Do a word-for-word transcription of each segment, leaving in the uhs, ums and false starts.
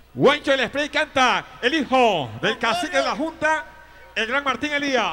Huencho el Spray canta el hijo del cacique de la Junta, el gran Martín Elías.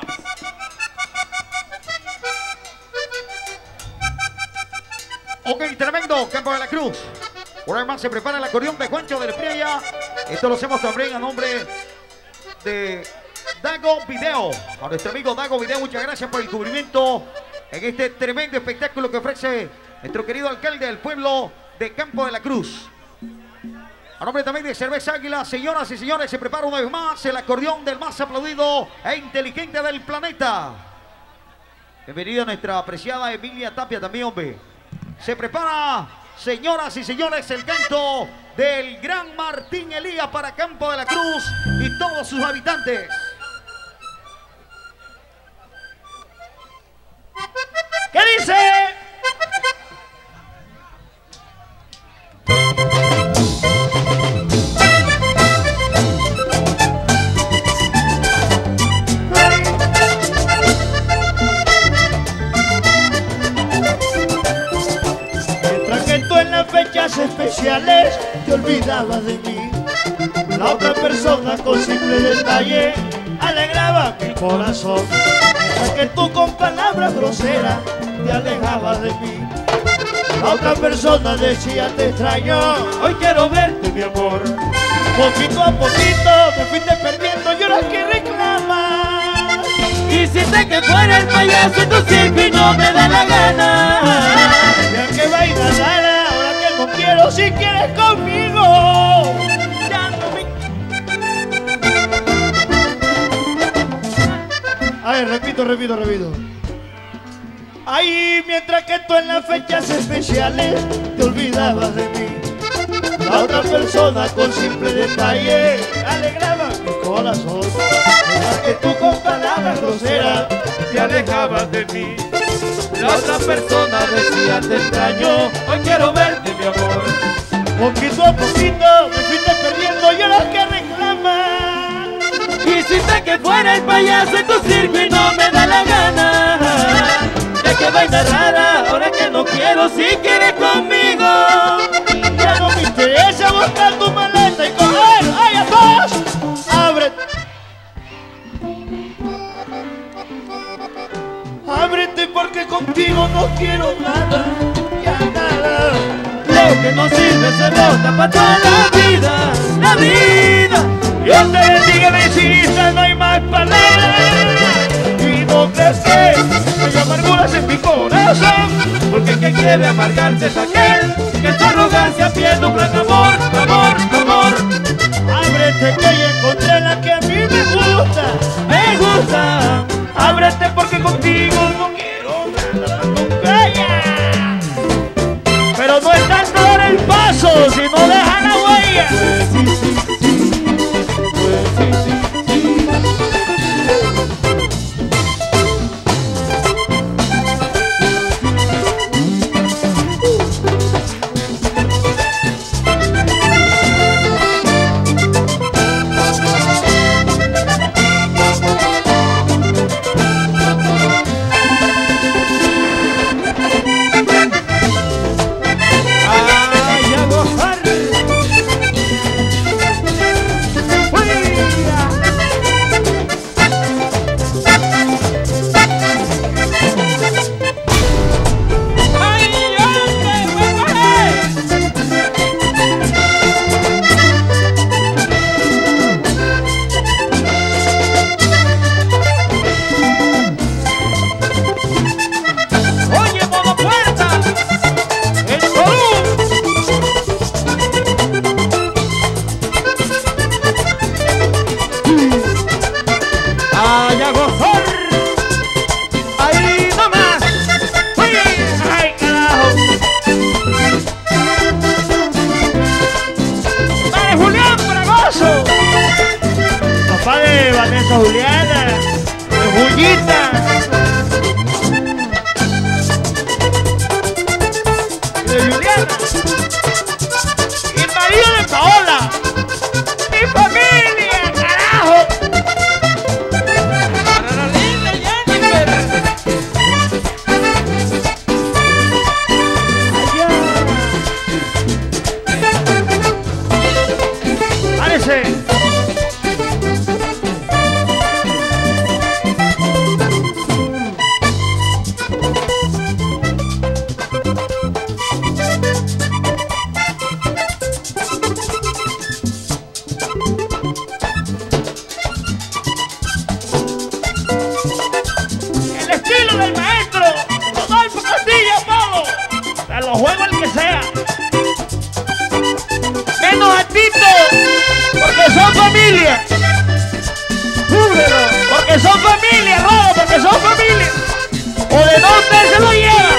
Ok, tremendo, Campo de la Cruz. Una vez más se prepara el acordeón de Juancho del Espriella. Esto lo hacemos también a nombre de Dago Video. A nuestro amigo Dago Video, muchas gracias por el cubrimiento en este tremendo espectáculo que ofrece nuestro querido alcalde del pueblo de Campo de la Cruz. A nombre también de Cerveza Águila, señoras y señores, se prepara una vez más el acordeón del más aplaudido e inteligente del planeta. Bienvenida nuestra apreciada Emilia Tapia también, hombre. Se prepara, señoras y señores, el canto del gran Martín Elías para Campo de la Cruz y todos sus habitantes. ¿Qué dice? Especiales te olvidabas de mí. La otra persona con simple detalle alegraba mi corazón. Mientras que tú con palabras groseras te alejabas de mí. La otra persona decía te extraño, hoy quiero verte mi amor. Poquito a poquito me fuiste perdiendo y ahora que reclamas. Quisiste que fuera el payaso y tu circo no me da la gana. Ya que vaina rara, no quiero si quieres conmigo. Ya no me... Ay, repito, repito, repito. Ay, mientras que tú en las fechas especiales te olvidabas de mí. La otra persona con simple detalle alegraba mi corazón. Mientras que tú con palabras groseras te alejabas de mí. La otra persona decía te extraño, hoy quiero verte mi amor. Poquito a poquito me fuiste perdiendo y ahora que reclamas. Quisiste que fuera el payaso en tu circo y no me da la gana. Ya que vaina rara, ahora que no quiero si quieres conmigo. Ya no me interesa buscar tu maleta y coger, ¡ay, a todos! ¡Ábrete! Ábrete porque contigo no quiero nada, ya nada. Lo que no sirve se bota para toda la vida, la vida. Dios te bendiga, bendecida, no hay más palabras. Y no crees que hay amarguras en mi corazón, porque el que quiere amargarse es aquel que su arrogancia pierde un gran amor, amor, amor. Ábrete que ya encontré la que a mí me gusta, me gusta. Ábrete porque contigo no quiero nada nunca ya. Pero no es tanto dar el paso, sino dejar la huella. Sí, sí, sí, sí, sí, sí. Juliana, Julieta y de Juliana y el marido de Paola, mi familia, carajo. Para la linda Jennifer. Allá. a Tito, porque son familia. Júrelo, porque son familia, Rodo, porque son familia. O de dónde se lo lleva.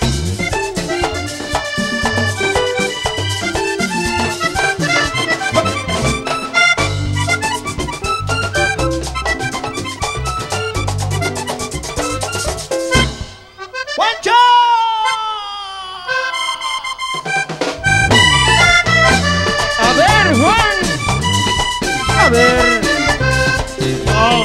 ¡Juancho! A ver, Juan. A ver. Oh.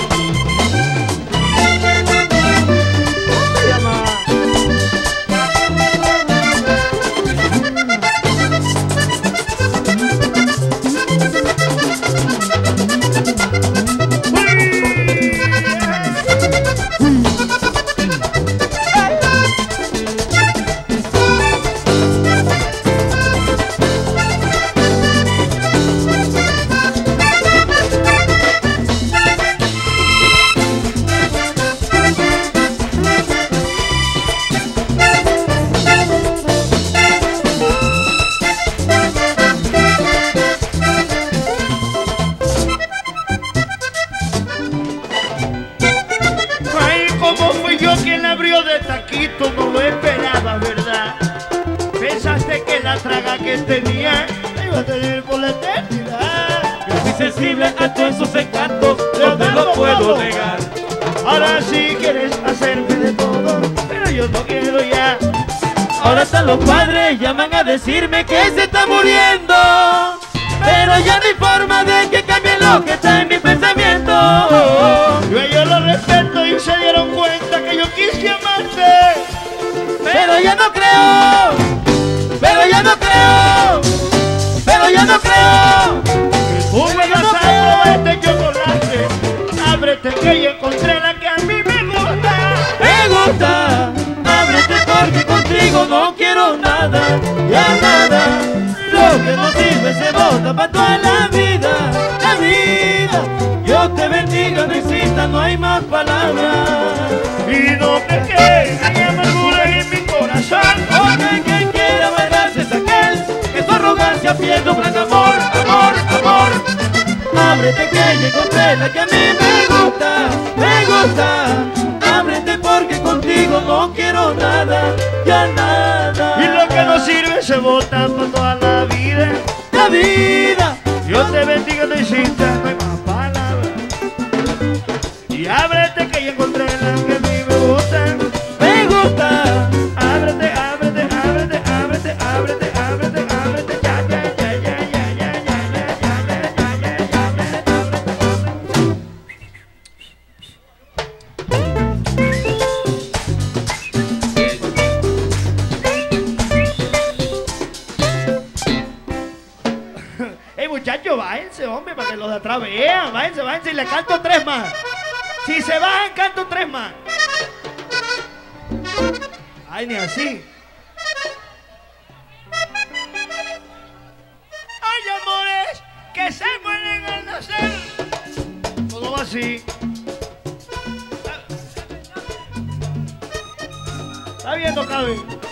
No lo esperaba, ¿verdad? Pensaste que la traga que tenía la iba a tener por la eternidad. Yo soy sensible a todos esos encantos, no te lo puedo negar. Ahora sí quieres hacerme de todo, pero yo no quiero ya. Ahora hasta los padres llaman a decirme que se está muriendo, pero ya no hay forma de que cambie lo que está en mi pensamiento. Yo a ellos lo respeto y se dieron cuenta que yo quise amarte, pero ya no creo, pero ya no creo, pero ya no creo. Tú me vas a probar este chocolate, ábrete que yo encontré la que a mí me gusta. Me gusta, ábrete porque contigo no quiero nada, ya nada. Lo que no sirve se bota para toda la vida, la vida. Dios te bendiga, no exista, no hay más palabras. Y no te quede, hay amargura en mi corazón. Porque quien quiera amargarse es aquel que su arrogancia pierde un gran amor, amor, amor. Ábrete que ya encontré la que a mí me gusta, me gusta. Ábrete porque contigo no quiero nada, ya nada. Y lo que no sirve se bota para toda la vida, la vida. Dios te bendiga, no exista, no hay más palabras. Y ábrete que ya encontré la que a mí me gusta, me gusta. Ábrete, ábrete, ábrete, ábrete, ábrete, ábrete, ábrete, ya, ya, ya, ya, ya, ya, ya, ya, ya, ya, ya, ya, ya. Ey, muchachos, váyanse, hombre, para que los de atrás vean. Váyanse, váyanse y le canto tres más. Si se bajan, canto tres más. Ay, ni así. Hay amores que se mueren al nacer. Todo va así. Está viendo, Cabe.